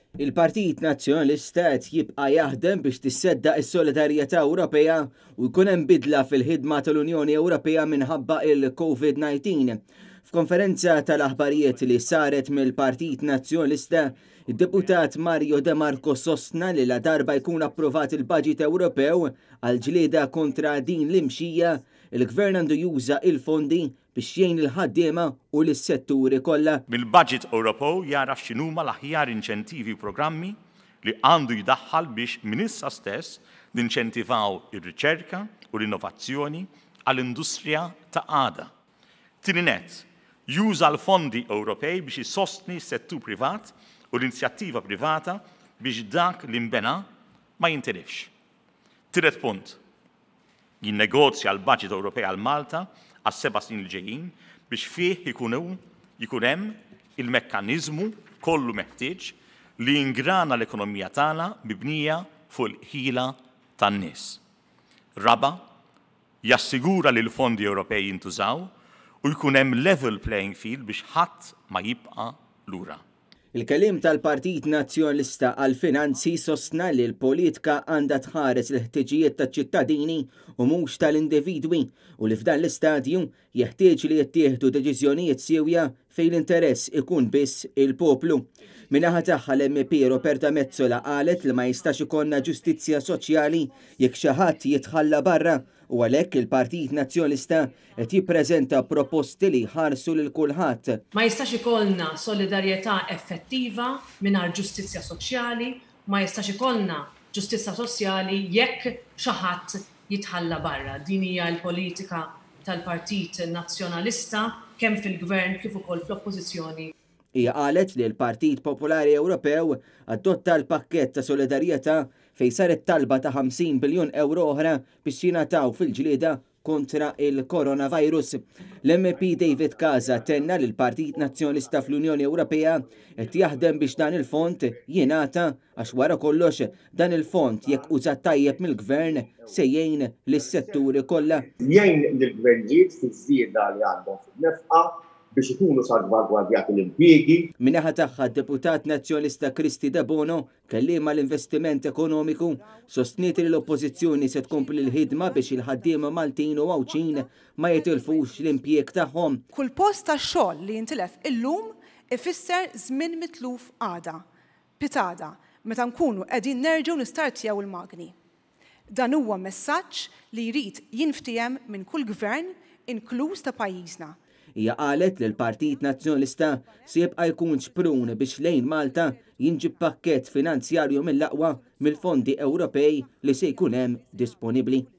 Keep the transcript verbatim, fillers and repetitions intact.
Il-Partit Nazzjonalista qed jibqa' jaħdem biex tisseddaq is-solidarjetà Ewropea u jkun hemm bidla fil-ħidma tal-Unjoni Ewropea minħabba il-COVID nineteen. F'konferenza tal-aħbarijiet li saret mill-Partit Nazzjonalista, id-deputat Mario De Marco sostna li la darba jkun approvat il-Baġit Ewropew għal ġlieda kontra din l-imxija, il-Gvern għandu juża il-fondi biex jgħin il-ħaddiema u l-setturi kollha. Mill-Baġit Ewropew jara x'inhuma l-aħjar inċentivi u programmi li għandu jdaħħal biex minn issa stess ninċentivaw ir-riċerka u l-innovazzjoni għall-industrija ta' għada. Tieni nett, juża l-fondi Ewropej biex isostni s-settur privat u l-inizjattiva privata biex dak li nbena ma jintilifx. Tielet punt, jinnegozja l-Baġit Ewropej għal Malta għas seba' snin ġejjin biex fih jkun hemm il-mekkaniżmu kollu meħtieġ li jingrana l-ekonomija tagħna mibnija fuq il-ħila tan-nies. Raba, jassigura li l-fondi Ewropej jintużaw u jkun hemm level playing field biex ħadd ma jibqa' lura. Il-kelim tal-Partit Nazzjonalista għal-Finanzi sostna li l-politika għandha tħares l-ħtiġijiet taċ-ċittadini u mhux tal-individwi u li f'dan l-istadju jeħtieġ li jittieħdu deċiżjonijiet sewja fejn l-interess ikun biss il-poplu. Minaħa tagħha l-M P Roberta Metsola qalet li ma jistax ikollna ġustizzja soċjali jekk xi ħadd jitħalla barra u għalhekk il-Partit Nazzjonalista qed jippreżenta proposti li jħarsu lil kulħadd. Ma jistax ikollna solidarjetà effettiva mingħajr ġustizzja soċjali, ma jistax ikollna ġustizzja soċjali jekk xi ħadd jitħalla barra. Din hija l-politika tal-Partit Nazzjonalista kemm fil-Gvern kif ukoll fl-Oppożizzjoni. Hija qalet li l-Partit Popolari Ewropew adotta l-pakkett ta' solidarjetà fejn saret talba ta' ħamsin biljun euro oħra biex jingħataw fil-ġlieda kontra il-coronavirus. L-M P David Casa tenna li l-Partit Nazzjonalista fl-Unjoni Ewropea qed jaħdem biex dan il-fond jingħata għax wara kollox dan il-fond jekk użat tajjeb mill-Gvern se jgħin lis-setturi kollha. Jgħin lill-gvernijiet fiż-żieda li għandhom fin-nefqa biex ikunu salvagwardjati l-impjiegi. Minaħa tagħha d-deputat Nazzjonalista Kristi De Bono kelliema l-investiment ekonomiku sostniet li l-Oppożizzjoni se tkompli l-ħidma biex il-ħaddiema Maltin u Għawċin ma jitilfux l-impjieg tagħhom. Kull post tax-xogħol li jintilef illum ifisser żmien mitluf għada, pitada, meta nkunu qegħdin nerġgħu nistartjaw il-magni. Dan huwa messaġġ li jrid jinftiem minn kull gvern inkluż ta' pajjiżna. Hija qalet li l-Partit Nazzjonalista se jibqa' jkun ċprun biex lejn Malta jinġib pakkett finanzjarju mill-aqwa mill-fondi Ewropej li se jkun hemm disponibbli.